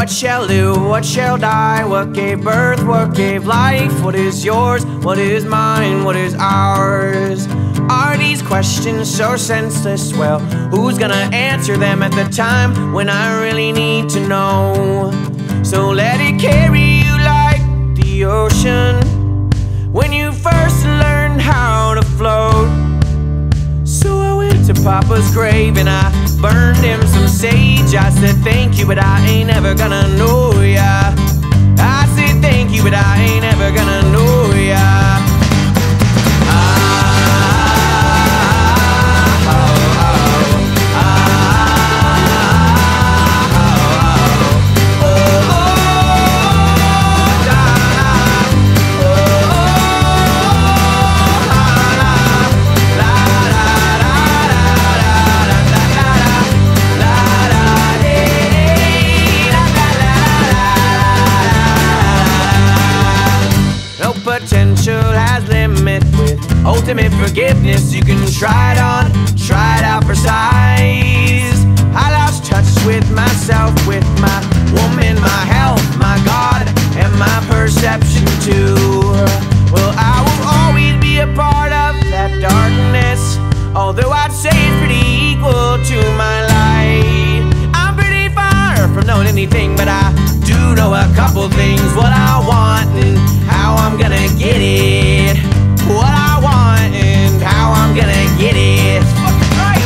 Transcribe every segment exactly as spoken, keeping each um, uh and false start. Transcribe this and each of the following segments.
What shall live, what shall die? What gave birth, what gave life? What is yours, what is mine, what is ours? Are these questions so senseless? Well, who's gonna answer them at the time when I really need to know? So let it carry you like the ocean when you first learned how to float. So I went to Papa's grave and I burned him some sage. I said thank you, but I ain't ever gonna know ya. I said thank you, but I ain't ever gonna know ya. Potential has limit with ultimate forgiveness. You can try it on, try it out for size. I lost touch with myself, with my woman, my health, my God, and my perception too. Well, I will always be a part of that darkness, although I'd say it's pretty equal to my light. I'm pretty far from knowing anything, but I do know a couple things. What I want and how I'm gonna get it. What I want and how I'm gonna get it. It's fucking right.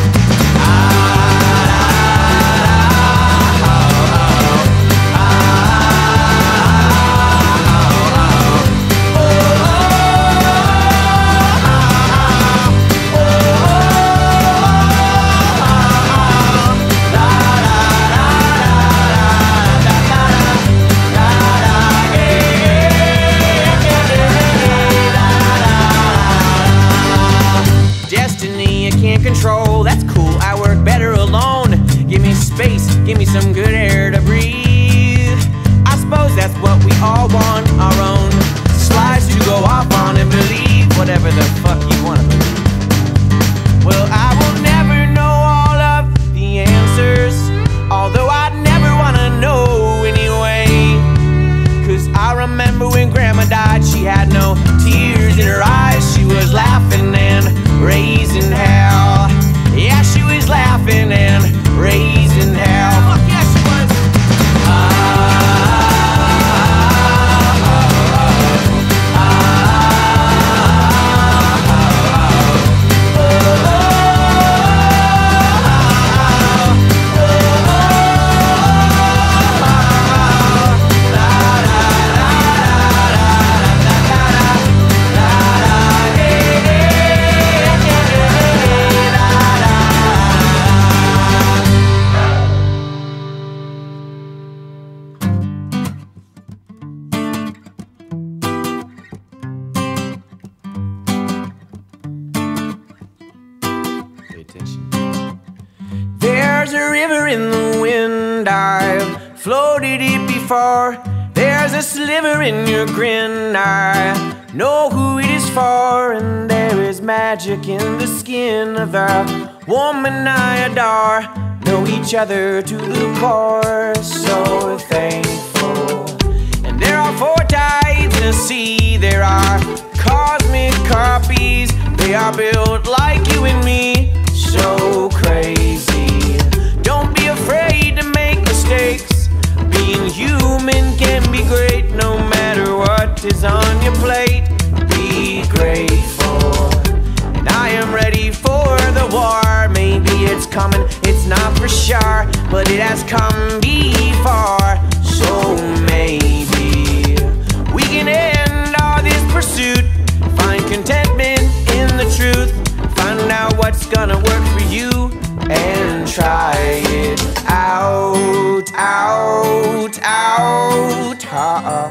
Control, that's cool, I work better alone. Give me space, give me some good air to breathe. I suppose that's what we all want, our own slides to go off on and believe whatever the fuck you wanna believe. Well, I will never know all of the answers, although I'd never wanna know anyway. Cause I remember when Grandma died, she had no tears in her eyes. She was laughing and raising hell. Yeah, she was laughing and raising hell. Fuck yeah, she was. Ah, ah, There's a river in the wind, I've floated it before. There's a sliver in your grin, I know who it is for. And there is magic in the skin of the woman I adore. Know each other to the core, so thankful. And there are four tides in the sea, there are cosmic copies. They are built like you and me, so crazy. Don't be afraid to make mistakes. Being human can be great, no matter what is on your plate. Be grateful. And I am ready for the war. Maybe it's coming, it's not for sure, but it has come before. So maybe we can end all this pursuit, find contentment in the truth, find out what's gonna work for you, and try it out, out, out, out.